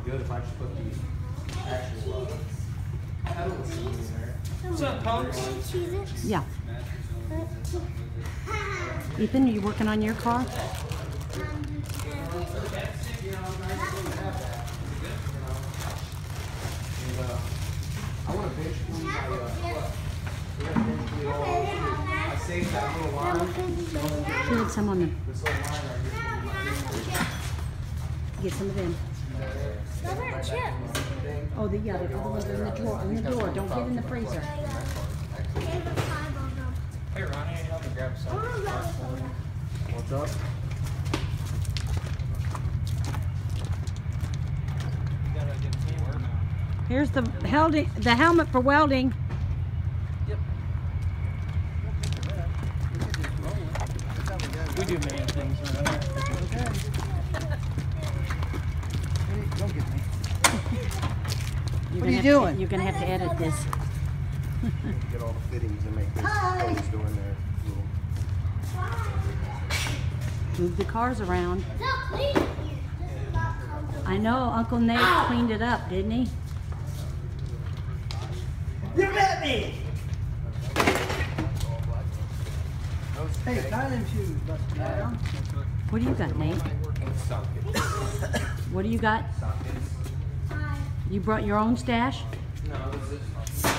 good if I just put the actual pedals in there. What's up, folks? Yeah. Ethan, are you working on your car? I want to basically I saved that little line. She had some on the. This little line right here. Get some of them. Those aren't chips. Oh, yeah, the other ones are in the drawer. In the door. Don't get in the freezer. Hey, Ronnie, I help me grab some. What's up? You gotta get teamwork now. Here's the helmet for welding. We do man things, right? Don't get me. What are you doing? You're gonna have to edit this. Get all the fittings and make this hose go in there. Move the cars around. I know Uncle Nate cleaned it up, didn't he? You met me! Hey, Tie them shoes, busted down. What do you got, Nate? What do you got? You brought your own stash? No, this is